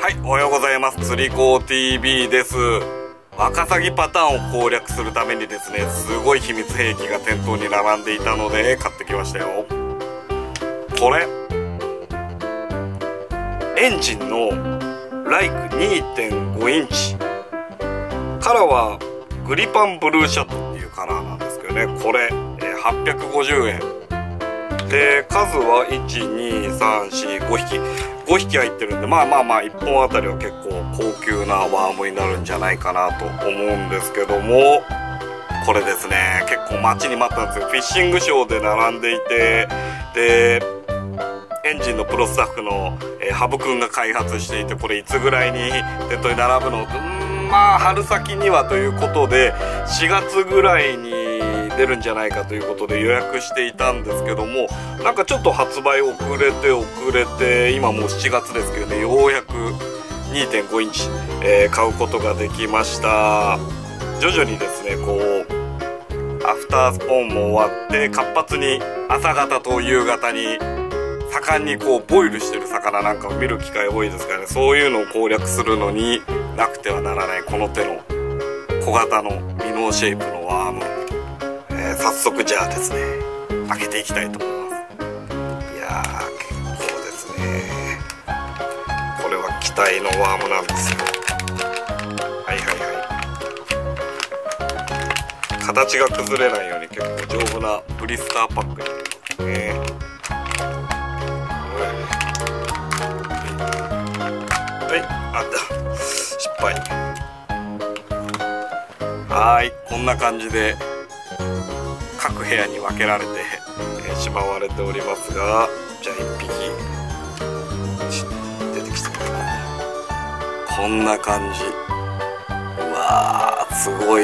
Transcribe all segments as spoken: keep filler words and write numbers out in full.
はい、おはようございます。釣り子 ティービー です。ワカサギパターンを攻略するためにですね、すごい秘密兵器が店頭に並んでいたので買ってきましたよ。これエンジンのライク にてんご インチ、カラーはグリパンブルーシャットっていうカラーなんですけどね、これ、えー、はっぴゃくごじゅうえんで、数はいちにさんしごひきごひき入ってるんで、まあまあまあいっぽんあたりは結構高級なワームになるんじゃないかなと思うんですけども、これですね、結構待ちに待ったんですよ。フィッシングショーで並んでいて、でエンジンのプロスタッフの、えー、ハブくんが開発していて、これいつぐらいに店頭に並ぶの、うーんまあ春先にはということでしがつぐらいに出るんじゃないかということで予約していたんですけども、なんかちょっと発売遅れて遅れて今もうしちがつですけどね、ようやく にてんご インチ、えー、買うことができました。徐々にですね、こうアフタースポーンも終わって活発に朝方と夕方に盛んにこうボイルしてる魚なんかを見る機会多いですからね、そういうのを攻略するのになくてはならないこの手の小型のミノーシェイプのワーム、えー、早速じゃあですね開けていきたいと思います。いやー結構ですね、これは期待のワームなんですよ。はいはいはい、形が崩れないように結構丈夫なブリスターパックになってますね。はい、あった失敗。はい、こんな感じで各部屋に分けられて、えー、しまわれておりますが、じゃあいっぴき出てきてくれた。こんな感じ。うわーすごい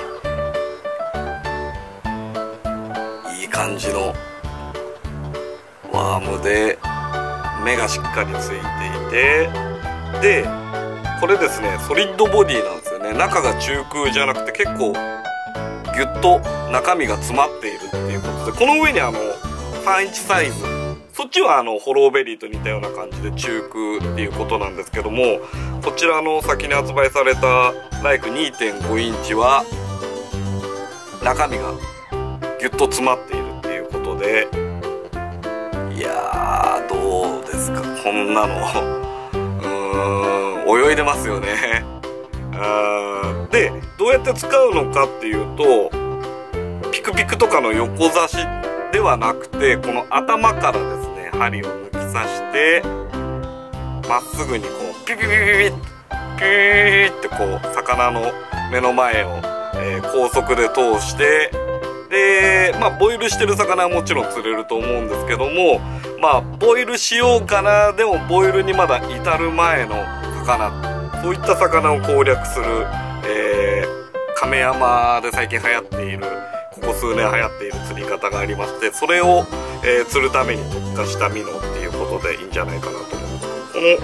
いい感じのワームで目がしっかりついていて、でこれですねソリッドボディなんですよね。中が中空じゃなくて結構ギュッと中身が詰まっているっていうことで、この上にあのさんインチサイズ、そっちはあのホローベリーと似たような感じで中空っていうことなんですけども、こちらの先に発売されたライク にてんご インチは中身がギュッと詰まっているっていうことで、いやーどうですかこんなのうーん泳いでますよね。あでどうやって使うのかっていうと、ピクピクとかの横差しではなくて、この頭からですね針を抜き刺してまっすぐにこうピピピピピッピーってこう魚の目の前を、えー、高速で通して、でまあボイルしてる魚はもちろん釣れると思うんですけども、まあボイルしようかな、でもボイルにまだ至る前の魚、そういった魚を攻略する、えー、亀山で最近流行っている、ここ数年流行っている釣り方がありまして、それを、えー、釣るために特化したミノっていうことでいいんじゃないかなと思うんですけど、この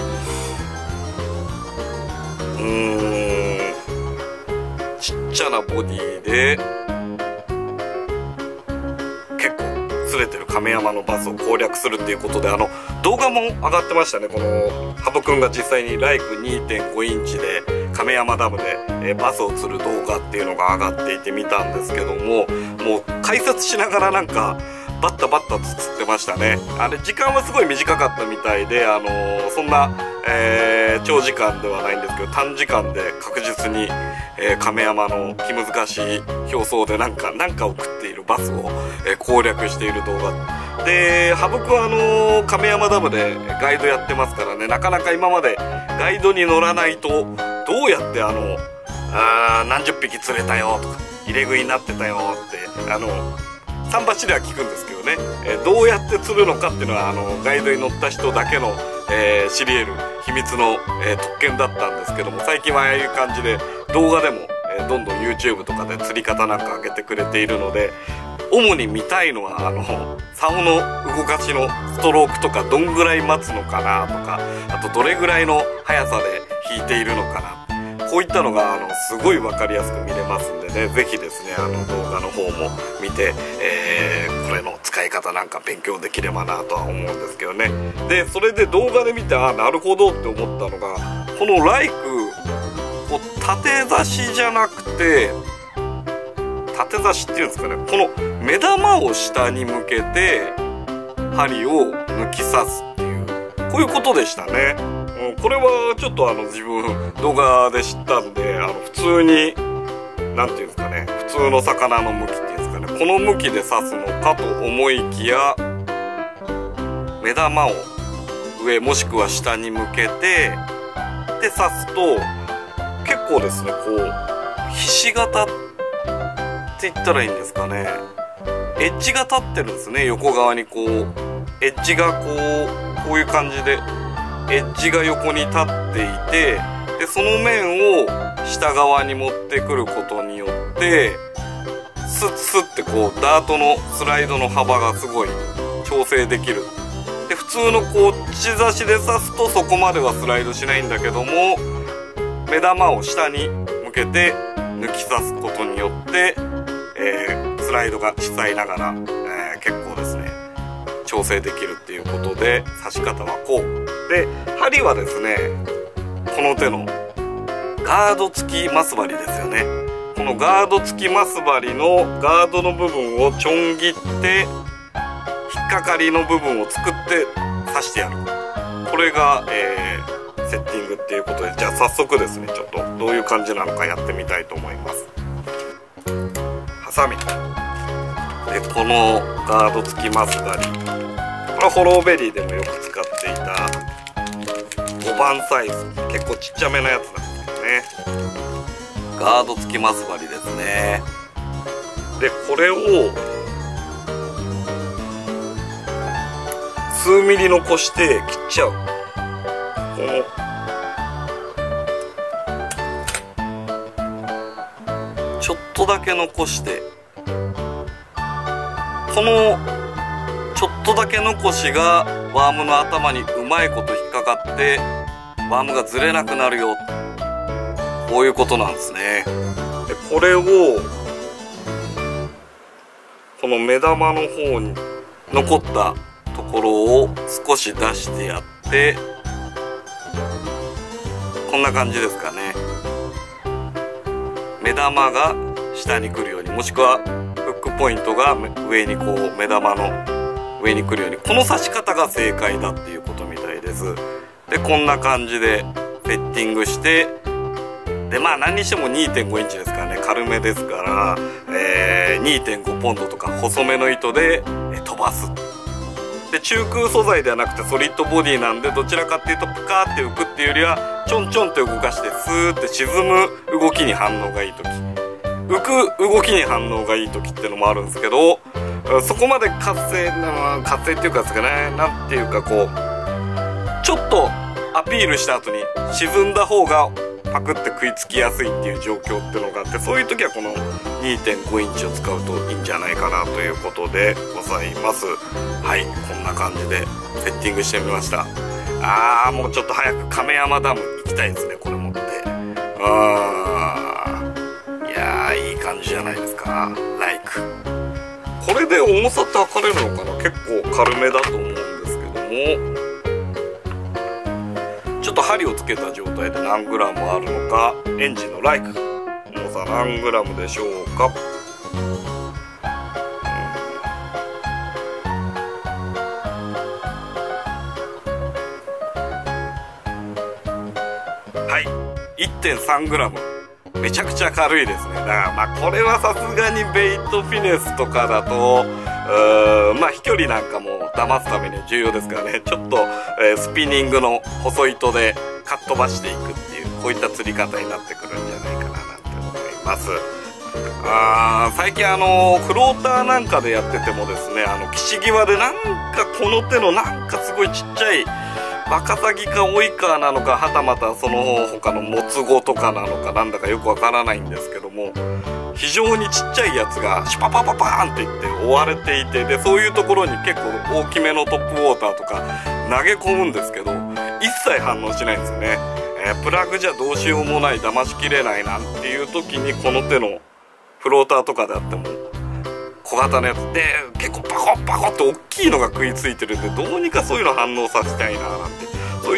うーんちっちゃなボディで結構釣れてる亀山のバスを攻略するっていうことで、あの動画も上がってましたね。このハブくんが実際にライク にてんご インチで亀山ダムで、えー、バスを釣る動画っていうのが上がっていて見たんですけども、もう解説しながらなんかバッタバッタと釣ってましたね。あれ時間はすごい短かったみたいで、あのー、そんな、えー、長時間ではないんですけど短時間で確実に、えー、亀山の気難しい表層でなんかなんかを食っているバスを、えー、攻略している動画で、ハブくんはあのー、亀山ダムでガイドやってますからね、なかなか今までガイドに乗らないとどうやってあのあ何十匹釣れたよとか入れ食いになってたよってあの桟橋では聞くんですけどね、えー、どうやって釣るのかっていうのはあのガイドに乗った人だけの、えー、知り得る秘密の、えー、特権だったんですけども、最近はああいう感じで動画でも、えー、どんどん YouTube とかで釣り方なんか上げてくれているので、主に見たいのはあの竿の動かしのストロークとかどんぐらい待つのかなとか、あとどれぐらいの速さで引いているのかな、こういったのがあのすごい分かりやすく見れますんでね、ぜひですねあの動画の方も見て、えー、これの使い方なんか勉強できればなとは思うんですけどね。でそれで動画で見て、あなるほどって思ったのが、 このライクこう縦差しじゃなくて、縦差しっていうんですかね、この目玉を下に向けて針を抜き刺すっていう、こういうことでしたね。うん、これはちょっとあの自分動画で知ったんで、あの普通になんていうんですかね、普通の魚の向きっていうんですかね、この向きで刺すのかと思いきや、目玉を上もしくは下に向けてで刺すと結構ですね、こうひし形って言ったらいいんですかね、エッジが立ってるんですね。横側にこうエッジがこうこういう感じでエッジが横に立っていて、でその面を下側に持ってくることによってスッスッってこうダートのスライドの幅がすごい調整できる。で普通のこう血差しで刺すとそこまではスライドしないんだけども、目玉を下に向けて抜き刺すことによって、えー、スライドが小さいながら、えー、結構ですね調整できるっていうことで、刺し方はこうで、針はですねこの手のガード付きマス針ですよね。このガード付きマス針のガードの部分をちょん切って引っかかりの部分を作って刺してやる、これが、えー、セッティングっていうことで、じゃあ早速ですねちょっとどういう感じなのかやってみたいと思います。ハサミでこのガード付きマス針、これはホローベリーでもよく使っていたごばんサイズ、結構ちっちゃめなやつなんですけどね、ガード付きマス針ですね。でこれを数ミリ残して切っちゃう。このちょっとだけ残して、このちょっとだけ残しがワームの頭にうまいこと引っかかってワームがずれなくなるよ、こういうことなんですね。でこれをこの目玉の方に残ったところを少し出してやって、こんな感じですかね。目玉が下に来るように、もしくはフックポイントが上にこう目玉の上に来るように、この刺し方が正解だっていうことみたいです。でこんな感じでセッティングして、でまあ何にしても にてんご インチですからね、軽めですから、えー、にてんご ポンドとか細めの糸で飛ばす。で中空素材ではなくてソリッドボディなんで、どちらかっていうとプカーって浮くっていうよりはちょんちょんって動かしてスーって沈む動きに反応がいい時、浮く動きに反応がいい時っていうのもあるんですけど、そこまで活性な活性っていうかですかね、なんていうかこうちょっとアピールした後に沈んだ方がパクって食いつきやすいっていう状況っていうのがあって、そういう時はこの にてんご インチを使うといいんじゃないかなということでございます。はい、こんな感じでセッティングしてみました。あーもうちょっと早く亀山ダム行きたいですね、これ持って。あーいやーいい感じじゃないですか、ライク。これで重さって測れるのかな、結構軽めだと思うんですけども、ちょっと針をつけた状態で何グラムあるのか、エンジンのライク重さ何グラムでしょうか。はい いってんさんグラム、めちゃくちゃ軽いですね。だからまあこれはさすがにベイトフィネスとかだとうーんまあ飛距離なんかも騙すためには重要ですからね、ちょっと、えー、スピニングの細糸でかっ飛ばしていくっていう、こういった釣り方になってくるんじゃないかななんて思います。あー最近あのフローターなんかでやっててもですね、あの岸際でなんかこの手のなんかすごいちっちゃいワカサギかオイカーなのか、はたまたその他のモツゴとかなのかなんだかよくわからないんですけども、非常にちっちゃいやつがシュパパパパーンっていって追われていて、でそういうところに結構大きめのトップウォーターとか投げ込むんですけど、一切反応しないんですよね。えー、プラグじゃどうしようもない、騙しきれないなんていう時にこの手のフローターとかであっても小型のやつで結構パコッパコッと大きいのが食いついてるんで、どうにかそういうの反応させたいななんて、そうい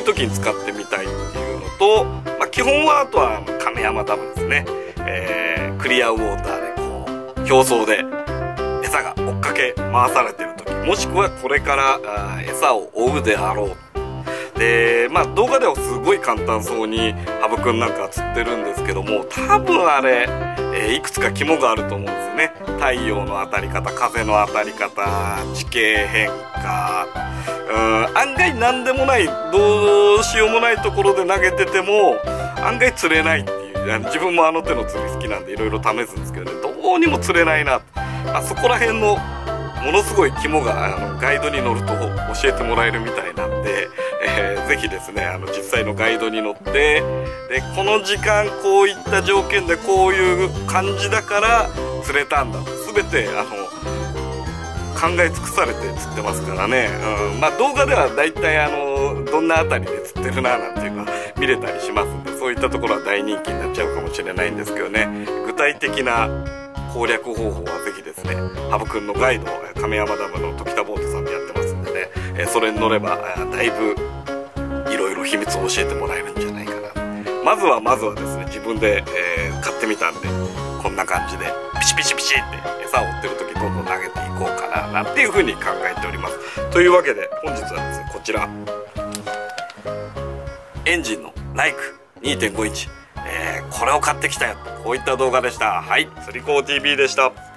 いう時に使ってみたいっていうのと、まあ、基本はあとは亀山ダムですね、えー、クリアウォーターでこう表層で餌が追っかけ回されてる時、もしくはこれからあ餌を追うであろう。でまあ動画ではすごい簡単そうに羽生くんなんか釣ってるんですけども、多分あれ、えー、いくつか肝があると思うんですよね。太陽の当たり方、風の当たり方、地形変化、うん、案外何でもない、どうしようもないところで投げてても案外釣れないっていう、自分もあの手の釣り好きなんでいろいろ試すんですけどね、どうにも釣れないな。あそこら辺のものすごい肝があのガイドに乗ると教えてもらえるみたいなんで、えー、ぜひですねあの実際のガイドに乗って、でこの時間こういった条件でこういう感じだから釣れたんだと全てあの考え尽くされて釣ってますからね、うん、まあ動画ではだいたいあのどんなあたりで釣ってるななんていうのは見れたりしますんで、そういったところは大人気になっちゃうかもしれないんですけどね、具体的な攻略方法はぜひですね羽生くんのガイド亀山ダムの時田ボートさんでやってますんでね、えそれに乗ればだいぶいろいろ秘密を教えてもらえるんじゃないかな。まずはまずはですね自分で、えー、買ってみたんでこんな感じでピシピシピシって餌を追ってる時どんどん投げていこうかななんていう風に考えております。というわけで本日はですねこちらエンジンのライク にてんご インチ、えー、これを買ってきたよ、こういった動画でした。はい、釣り子 ティーブイ でした。